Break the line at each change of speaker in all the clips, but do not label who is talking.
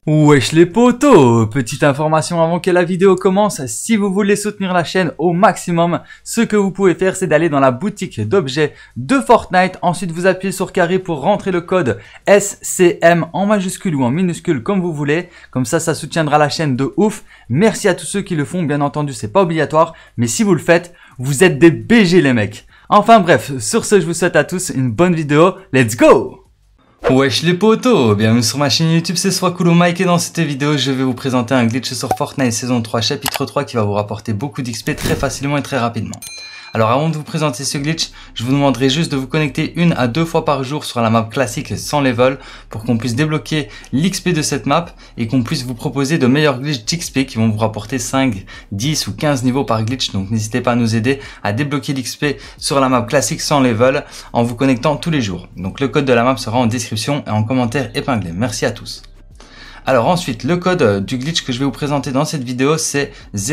Wesh les potos, petite information avant que la vidéo commence, si vous voulez soutenir la chaîne au maximum, ce que vous pouvez faire c'est d'aller dans la boutique d'objets de Fortnite, ensuite vous appuyez sur carré pour rentrer le code SCM en majuscule ou en minuscule comme vous voulez, comme ça soutiendra la chaîne de ouf. Merci à tous ceux qui le font, bien entendu c'est pas obligatoire, mais si vous le faites, vous êtes des BG les mecs. Enfin bref, sur ce je vous souhaite à tous une bonne vidéo, let's go! Wesh les potos, bienvenue sur ma chaîne YouTube, c'est Swakulo Mike et dans cette vidéo je vais vous présenter un glitch sur Fortnite saison 3 chapitre 3 qui va vous rapporter beaucoup d'XP très facilement et très rapidement. Alors avant de vous présenter ce glitch, je vous demanderai juste de vous connecter 1 à 2 fois par jour sur la map classique sans level pour qu'on puisse débloquer l'XP de cette map et qu'on puisse vous proposer de meilleurs glitches d'XP qui vont vous rapporter 5, 10 ou 15 niveaux par glitch. Donc n'hésitez pas à nous aider à débloquer l'XP sur la map classique sans level en vous connectant tous les jours. Donc le code de la map sera en description et en commentaire épinglé. Merci à tous. Alors ensuite, le code du glitch que je vais vous présenter dans cette vidéo c'est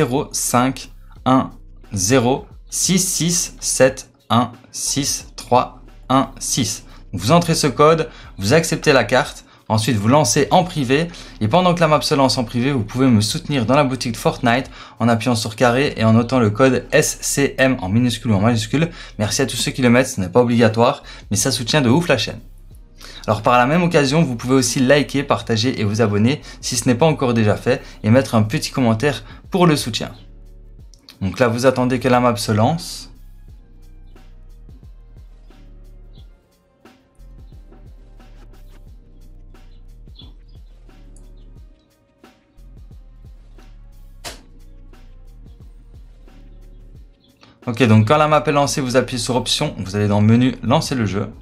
0510 66716. Vous entrez ce code, vous acceptez la carte, ensuite vous lancez en privé et pendant que la map se lance en privé, vous pouvez me soutenir dans la boutique de Fortnite en appuyant sur carré et en notant le code SCM en minuscule ou en majuscule. Merci à tous ceux qui le mettent, ce n'est pas obligatoire, mais ça soutient de ouf la chaîne. Alors par la même occasion, vous pouvez aussi liker, partager et vous abonner si ce n'est pas encore déjà fait et mettre un petit commentaire pour le soutien. Donc là, vous attendez que la map se lance. Ok, donc quand la map est lancée, vous appuyez sur option, vous allez dans le menu lancer le jeu.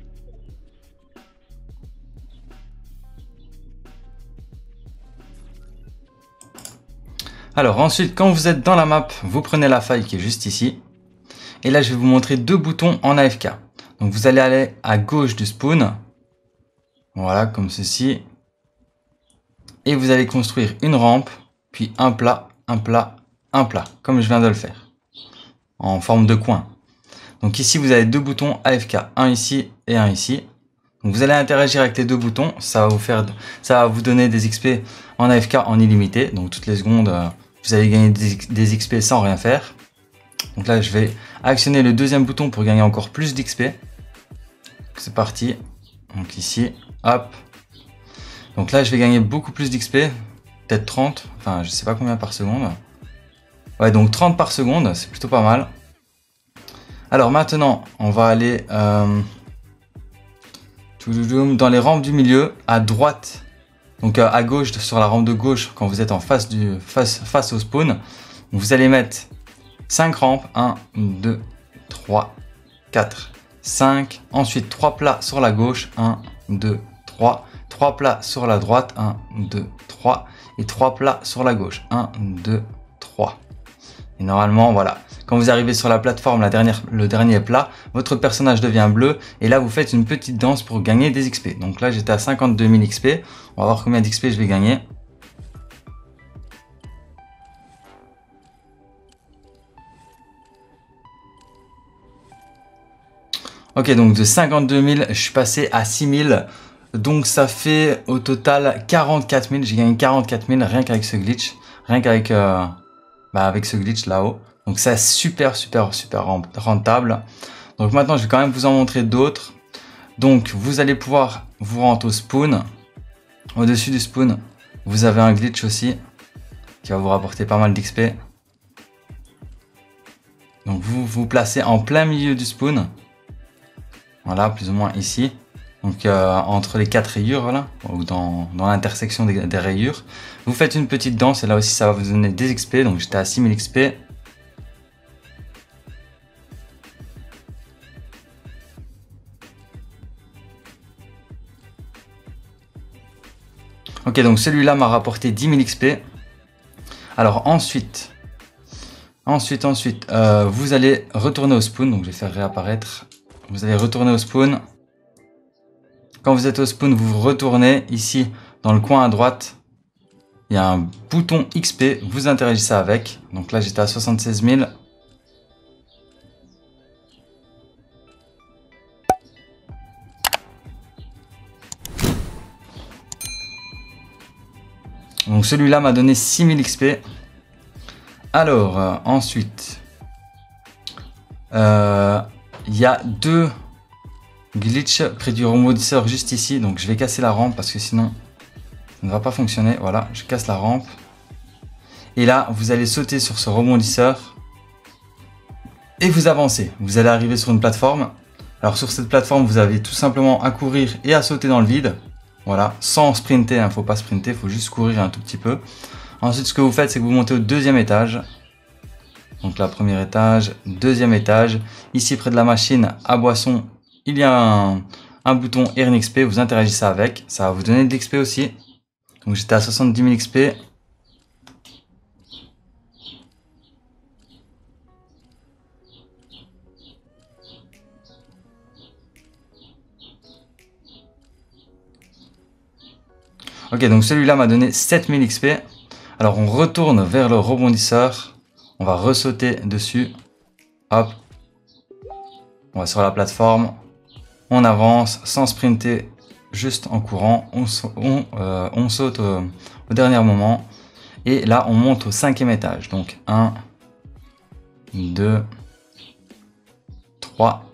Alors ensuite, quand vous êtes dans la map, vous prenez la faille qui est juste ici. Et là, je vais vous montrer deux boutons en AFK. Donc vous allez aller à gauche du spawn. Voilà, comme ceci. Et vous allez construire une rampe, puis un plat, comme je viens de le faire. En forme de coin. Donc ici, vous avez deux boutons AFK, un ici et un ici. Donc vous allez interagir avec les deux boutons, ça va vous donner des XP en AFK en illimité. Donc toutes les secondes, vous allez gagner des XP sans rien faire. Donc là, je vais actionner le deuxième bouton pour gagner encore plus d'XP. C'est parti. Donc ici, hop. Donc là, je vais gagner beaucoup plus d'XP, peut-être 30, enfin je sais pas combien par seconde. Ouais, donc 30 par seconde, c'est plutôt pas mal. Alors maintenant, on va aller dans les rampes du milieu, à droite. Donc à gauche, sur la rampe de gauche, quand vous êtes en face au spawn, vous allez mettre 5 rampes, 1, 2, 3, 4, 5. Ensuite 3 plats sur la gauche, 1, 2, 3. 3 plats sur la droite, 1, 2, 3. Et 3 plats sur la gauche, 1, 2, 3. Et normalement, voilà. Quand vous arrivez sur la plateforme, le dernier plat, votre personnage devient bleu. Et là, vous faites une petite danse pour gagner des XP. Donc là, j'étais à 52 000 XP. On va voir combien d'XP je vais gagner. Ok, donc de 52 000, je suis passé à 6 000. Donc ça fait au total 44 000. J'ai gagné 44 000 rien qu'avec ce glitch. Rien qu'avec avec ce glitch là-haut. Donc c'est super rentable. Donc maintenant, je vais quand même vous en montrer d'autres. Donc vous allez pouvoir vous rendre au spawn. Au-dessus du spawn, vous avez un glitch aussi qui va vous rapporter pas mal d'XP. Donc vous vous placez en plein milieu du spawn. Voilà, plus ou moins ici. Donc entre les 4 rayures là, ou dans l'intersection des rayures. Vous faites une petite danse et là aussi ça va vous donner des XP. Donc j'étais à 6000 XP. Ok, donc celui-là m'a rapporté 10 000 XP. Alors ensuite, vous allez retourner au spawn. Donc je vais faire réapparaître. Vous allez retourner au spawn. Quand vous êtes au spawn, vous retournez ici dans le coin à droite. Il y a un bouton XP. Vous interagissez avec. Donc là, j'étais à 76 000. Donc celui-là m'a donné 6000 XP. Alors, ensuite, il y a 2 glitch près du rebondisseur juste ici. Donc je vais casser la rampe parce que sinon ça ne va pas fonctionner. Voilà, je casse la rampe. Et là, vous allez sauter sur ce rebondisseur et vous avancez. Vous allez arriver sur une plateforme. Alors sur cette plateforme, vous avez tout simplement à courir et à sauter dans le vide. Voilà, sans sprinter, il ne faut pas sprinter, il faut juste courir un tout petit peu. Ensuite, ce que vous faites, c'est que vous montez au 2e étage. Donc là, 1er étage, 2e étage. Ici, près de la machine à boisson, il y a un bouton Earn XP, vous interagissez avec. Ça va vous donner de l'XP aussi. Donc j'étais à 70 000 XP. Ok, donc celui-là m'a donné 7000 XP. Alors on retourne vers le rebondisseur. On va ressauter dessus. Hop. On va sur la plateforme. On avance sans sprinter, juste en courant. On saute au dernier moment. Et là, on monte au 5e étage. Donc 1, 2, 3,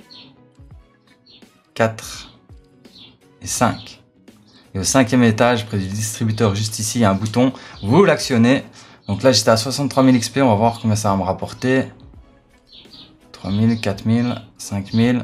4 et 5. Et au 5e étage, près du distributeur, juste ici, il y a un bouton. Vous l'actionnez. Donc là, j'étais à 63 000 XP. On va voir combien ça va me rapporter. 3 000, 4 000, 5 000,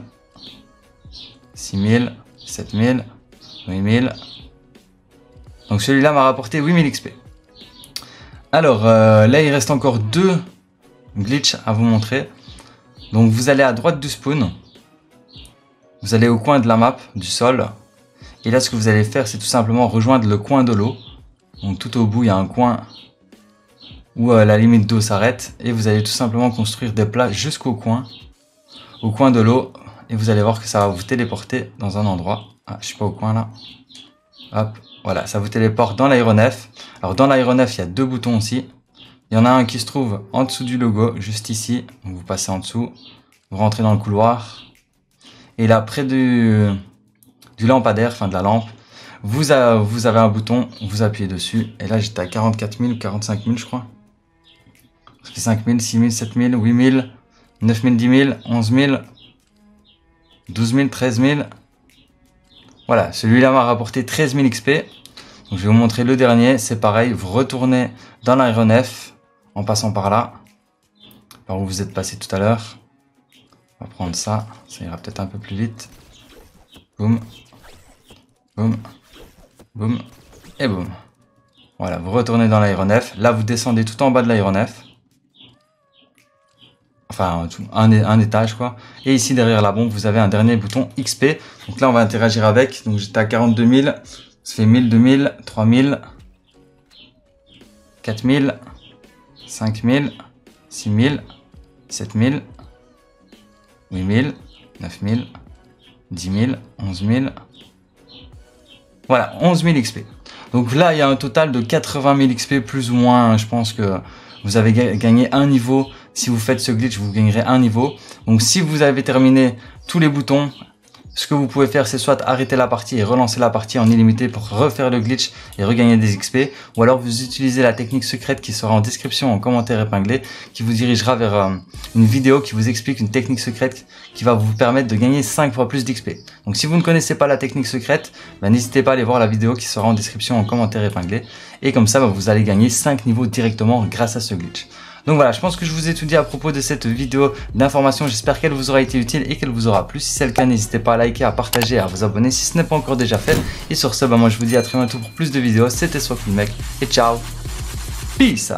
6 000, 7 000, 8 000. Donc celui-là m'a rapporté 8 000 XP. Alors là, il reste encore 2 glitches à vous montrer. Donc vous allez à droite du spawn. Vous allez au coin de la map, du sol. Et là, ce que vous allez faire, c'est tout simplement rejoindre le coin de l'eau. Donc tout au bout, il y a un coin où la limite d'eau s'arrête. Et vous allez tout simplement construire des plats jusqu'au coin, au coin de l'eau. Et vous allez voir que ça va vous téléporter dans un endroit. Ah, je suis pas au coin là. Hop, voilà, ça vous téléporte dans l'aéronef. Alors dans l'aéronef, il y a 2 boutons aussi. Il y en a un qui se trouve en dessous du logo, juste ici. Donc vous passez en dessous, vous rentrez dans le couloir. Et là, près du lampadaire, enfin de la lampe, vous avez un bouton, vous appuyez dessus. Et là, j'étais à 44 000 ou 45 000, je crois. 5 000, 6 000, 7 000, 8 000, 9 000, 10 000, 11 000, 12 000, 13 000. Voilà, celui-là m'a rapporté 13 000 XP. Donc, je vais vous montrer le dernier. C'est pareil, vous retournez dans l'aéronef en passant par là, par où vous êtes passé tout à l'heure. On va prendre ça, ça ira peut-être un peu plus vite. Boum, boum, boum et boum. Voilà, vous retournez dans l'aéronef. Là, vous descendez tout en bas de l'aéronef. Enfin, un étage quoi. Et ici, derrière la bombe, vous avez un dernier bouton XP. Donc là, on va interagir avec. Donc j'étais à 42 000. Ça fait 1000, 2000, 3000, 4000, 5000, 6000, 7000, 8000, 9000, 10 000, 11 000. Voilà, 11 000 XP. Donc là, il y a un total de 80 000 XP plus ou moins. Je pense que vous avez gagné un niveau. Si vous faites ce glitch, vous gagnerez un niveau. Donc si vous avez terminé tous les boutons, ce que vous pouvez faire, c'est soit arrêter la partie et relancer la partie en illimité pour refaire le glitch et regagner des XP. Ou alors vous utilisez la technique secrète qui sera en description, en commentaire épinglé, qui vous dirigera vers une vidéo qui vous explique une technique secrète qui va vous permettre de gagner 5 fois plus d'XP. Donc si vous ne connaissez pas la technique secrète, n'hésitez pas à aller voir la vidéo qui sera en description, en commentaire épinglé. Et comme ça, vous allez gagner 5 niveaux directement grâce à ce glitch. Donc voilà, je pense que je vous ai tout dit à propos de cette vidéo d'information. J'espère qu'elle vous aura été utile et qu'elle vous aura plu. Si c'est le cas, n'hésitez pas à liker, à partager, à vous abonner si ce n'est pas encore déjà fait. Et sur ce, moi je vous dis à très bientôt pour plus de vidéos. C'était SwagFulMec et ciao. Peace.